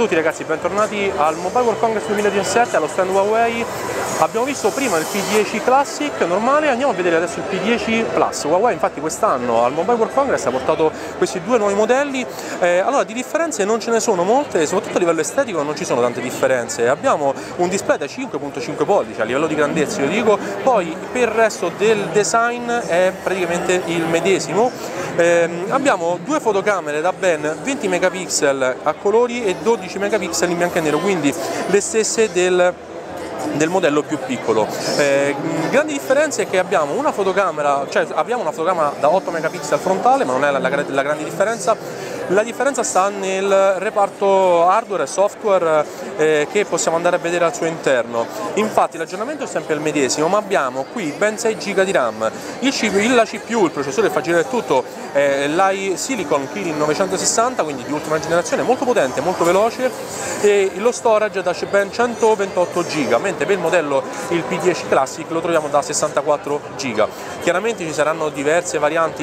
a tutti ragazzi, bentornati al Mobile World Congress 2017 allo stand Huawei. Abbiamo visto prima il P10 Classic normale, andiamo a vedere adesso il P10 Plus. Huawei infatti quest'anno al Mobile World Congress ha portato questi due nuovi modelli. Allora di differenze non ce ne sono molte, soprattutto a livello estetico non ci sono tante differenze. Abbiamo un display da 5.5 pollici a livello di grandezza, io dico, poi per il resto del design è praticamente il medesimo. Abbiamo due fotocamere da ben 20 megapixel a colori e 12 megapixel in bianco e nero, quindi le stesse del modello più piccolo. Grandi differenze è che abbiamo una fotocamera, da 8 megapixel frontale, ma non è la grande differenza. La differenza sta nel reparto hardware e software che possiamo andare a vedere al suo interno. Infatti l'aggiornamento è sempre il medesimo, ma abbiamo qui ben 6 GB di RAM, la CPU, il processore che fa girare tutto, l'iSilicon Kirin 960, quindi di ultima generazione, molto potente, molto veloce, e lo storage da ben 128 GB, mentre per il modello il P10 Classic lo troviamo da 64 GB. Chiaramente ci saranno diverse varianti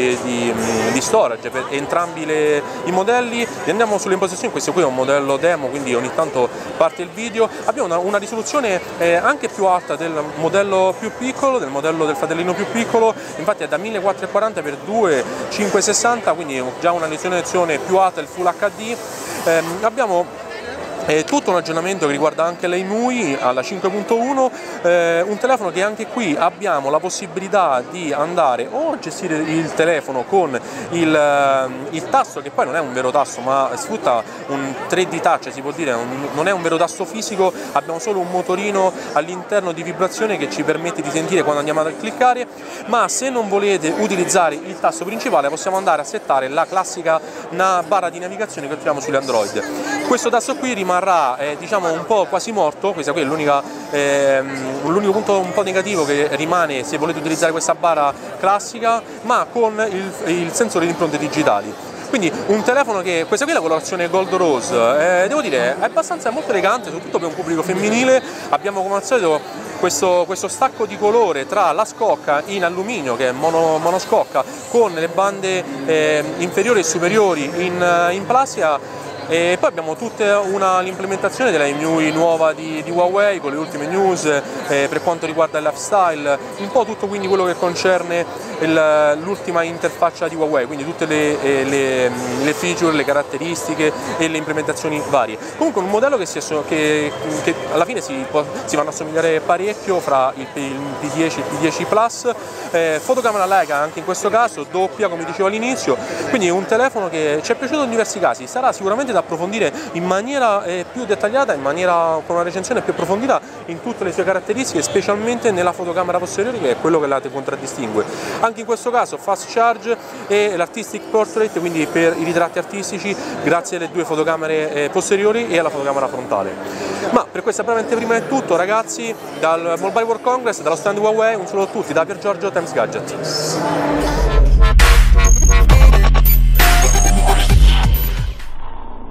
di storage per entrambi i modelli. Andiamo sulle impostazioni. Questo qui è un modello demo, quindi ogni tanto parte il video. Abbiamo una risoluzione anche più alta del modello più piccolo, del modello del fratellino più piccolo, infatti è da 1440 x 2560, quindi già una risoluzione più alta del Full HD. Abbiamo tutto un aggiornamento che riguarda anche l'EMUI alla 5.1, un telefono che anche qui abbiamo la possibilità di andare o a gestire il telefono con il tasto, che poi non è un vero tasto ma sfrutta un 3D touch, si può dire, non è un vero tasto fisico, abbiamo solo un motorino all'interno di vibrazione che ci permette di sentire quando andiamo a cliccare, ma se non volete utilizzare il tasto principale possiamo andare a settare la classica barra di navigazione che troviamo sugli Android. Questo tasto qui rimarrà diciamo un po' quasi morto. Questo qui è l'unico punto un po' negativo che rimane se volete utilizzare questa barra classica, ma con il sensore di impronte digitali. Quindi un telefono che, questa qui è la colorazione Gold Rose, devo dire è molto elegante, soprattutto per un pubblico femminile. Abbiamo come al solito questo stacco di colore tra la scocca in alluminio, che è monoscocca, con le bande inferiori e superiori in plastica. E poi abbiamo tutta l'implementazione della EMUI nuova di Huawei con le ultime news per quanto riguarda il lifestyle, un po' tutto quindi quello che concerne l'ultima interfaccia di Huawei, quindi tutte le feature, le caratteristiche e le implementazioni varie. Comunque un modello che alla fine si vanno a somigliare parecchio fra il P10 e il P10 Plus. Fotocamera Leica anche in questo caso, doppia come dicevo all'inizio, quindi un telefono che ci è piaciuto in diversi casi, sarà sicuramente da approfondire in maniera più dettagliata, con una recensione più approfondita in tutte le sue caratteristiche, specialmente nella fotocamera posteriore, che è quello che la contraddistingue. Anche in questo caso fast charge e l'artistic portrait, quindi per i ritratti artistici, grazie alle due fotocamere posteriori e alla fotocamera frontale. Ma per questa breve anteprima è tutto ragazzi, dal Mobile World Congress, dallo stand Huawei, un saluto a tutti da Pier Giorgio Times Gadget.